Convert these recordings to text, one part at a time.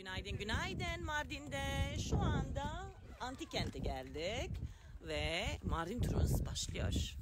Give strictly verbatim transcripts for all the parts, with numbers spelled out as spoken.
Günaydın, günaydın Mardin'de. Şu anda antik kente geldik ve Mardin turumuz başlıyor.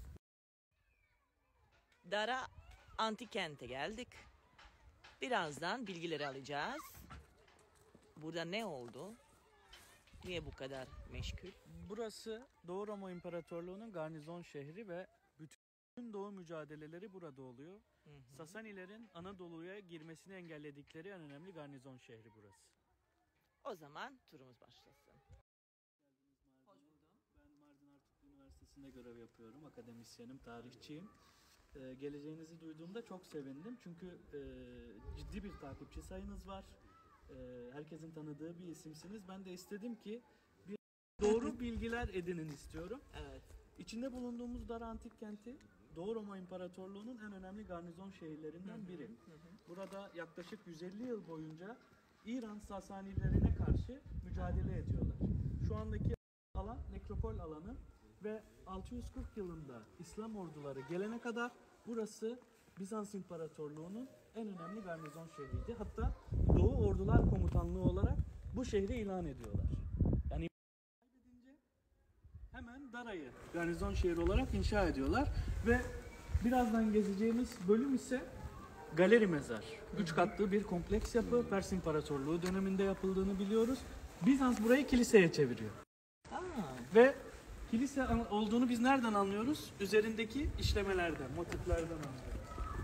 Dara antik kente geldik. Birazdan bilgileri alacağız. Burada ne oldu? Niye bu kadar meşgul? Burası Doğu Roma İmparatorluğu'nun garnizon şehri ve bütün Doğu mücadeleleri burada oluyor. Hı hı. Sasanilerin Anadolu'ya girmesini engelledikleri en önemli garnizon şehri burası. O zaman turumuz başlasın. Hoş buldum. Ben Mardin Artuklu Üniversitesi'nde görev yapıyorum. Akademisyenim, tarihçiyim. Ee, geleceğinizi duyduğumda çok sevindim. Çünkü e, ciddi bir takipçi sayınız var. E, herkesin tanıdığı bir isimsiniz. Ben de istedim ki bir doğru bilgiler edinin istiyorum. Evet. İçinde bulunduğumuz Dara Antik Kenti, Doğu Roma İmparatorluğu'nun en önemli garnizon şehirlerinden biri. Hı hı. Burada yaklaşık yüz elli yıl boyunca İran Sasanilerine karşı mücadele ediyorlar. Şu andaki alan nekropol alanı ve altı yüz kırk yılında İslam orduları gelene kadar burası Bizans İmparatorluğu'nun en önemli garnizon şehriydi. Hatta Doğu Ordular Komutanlığı olarak bu şehri ilan ediyorlar. Yani kaybedince hemen Dara'yı garnizon şehri olarak inşa ediyorlar ve birazdan gezeceğimiz bölüm ise Galeri Mezar. Üç katlı bir kompleks yapı. Pers İmparatorluğu döneminde yapıldığını biliyoruz. Bizans burayı kiliseye çeviriyor. Aa, Ve kilise olduğunu biz nereden anlıyoruz? Üzerindeki işlemelerden, motiflerden anlıyoruz.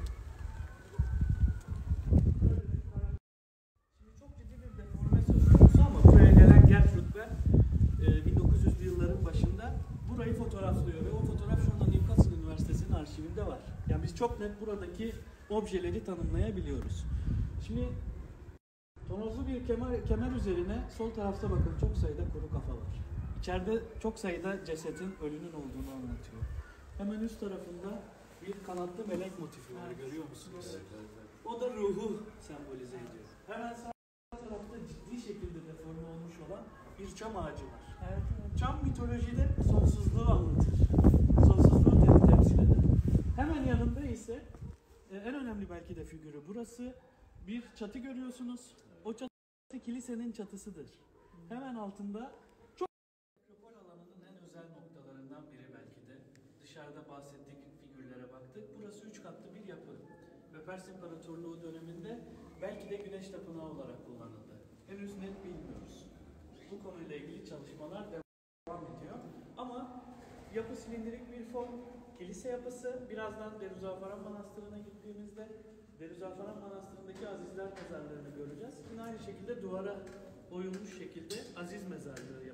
Şimdi çok ciddi bir deforme söz konusu ama buraya gelen Gertrud bin dokuz yüzlü yılların başında burayı fotoğraflıyor ve o fotoğraf şu anda Newcastle Üniversitesi'nin arşivinde var. Yani biz çok net buradaki objeleri tanımlayabiliyoruz. Şimdi tonozlu bir kemer, kemer üzerine sol tarafta bakın çok sayıda kuru kafa var. İçeride çok sayıda cesetin ölünün olduğunu anlatıyor. Hemen üst tarafında bir kanatlı melek motifi var, görüyor musunuz? O da ruhu sembolize ediyor. Hemen sağ tarafta ciddi şekilde deforme olmuş olan bir çam ağacı var. evet, evet. Çam mitolojide sonsuzluğu anlatır. Sonsuzluğu tem- temsil eder. Hemen yanında ise e, en önemli belki de figürü burası. Bir çatı görüyorsunuz. O çatı kilisenin çatısıdır. Hemen altında çok nekropol alanının en özel noktalarından biri belki de. Dışarıda bahsettik, figürlere baktık. Burası üç katlı bir yapı. Ve Pers İmparatorluğu döneminde belki de güneş tapınağı olarak kullanıldı. Henüz net bilmiyoruz. Bu konuyla ilgili çalışmalar devam ediyor. Ama yapı silindirik bir form, kilise yapısı. Birazdan Derüzafaran Manastırı'na gittiğimizde Derüzafaran Manastırı'ndaki azizler mezarlarını göreceğiz. Yine aynı şekilde duvara oyulmuş şekilde aziz mezarlığı